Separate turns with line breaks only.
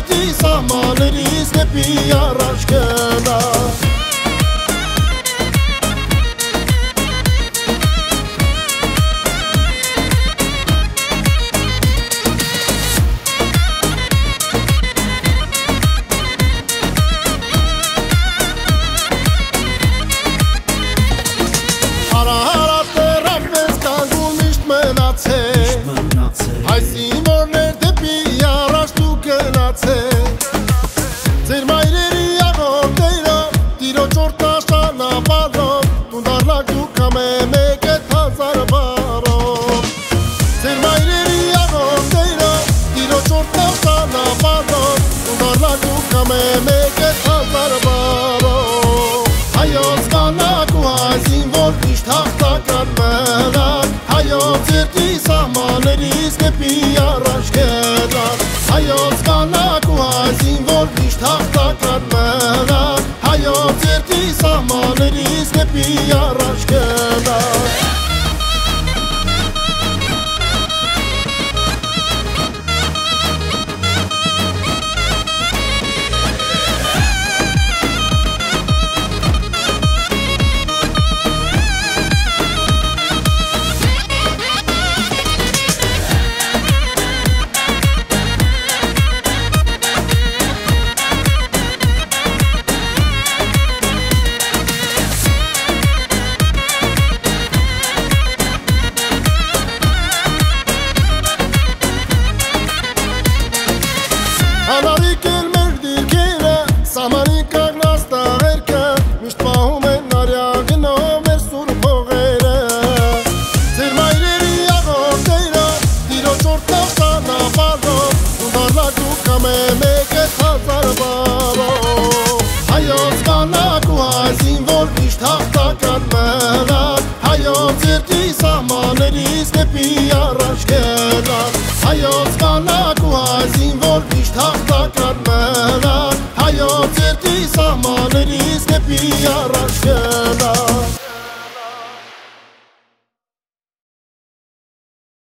ձերտի սահմաններից դեպի առաջ գնա Այս իմորներ դեպի առաջ դու գնացեք Ձեր մայրերի աղորդեյրը տիրոջ օրտաշանապարով Տուն դարլակ դու կամե մեկ էտ հազար բարով Ձեր մայրերի աղորդեյրը տիրոջ օրտաշանապարով Տուն դարլակ դու կամե մեկ էտ հազար բարով Հայոց կանակ ու հայզին որ միշտ հաղթական մնակ Հայոց ձերտի սահմաններից դեպի առաջ գնաք Հայոց կանակ ու հայզին որ միշտ հաղթական մնաք Հայոց ձերտի սահմաններից դեպի առաջ գնաք Անարիք էլ մեր դիրքերը, սամանին կաղնած տաղերքը Միշտ պահում են նարյա գնով մեր սուրբ հողերը Ձեր մայրերի աղորդեյրը, տիրոջ օրտաշանապարով Ու դարլակ դու կամե մեկ էտ հազար բարով Հայոց կանակ ու հայզին որ միշտ հաղթական մնաք Հայոց ձերտի սահմաններից դեպի առաջ գնաք Հայոց կանակ ու հայզին որ միշտ հաղթական մնաք Հայոց ձերտի սահմաններից դեպի առաջ գնաք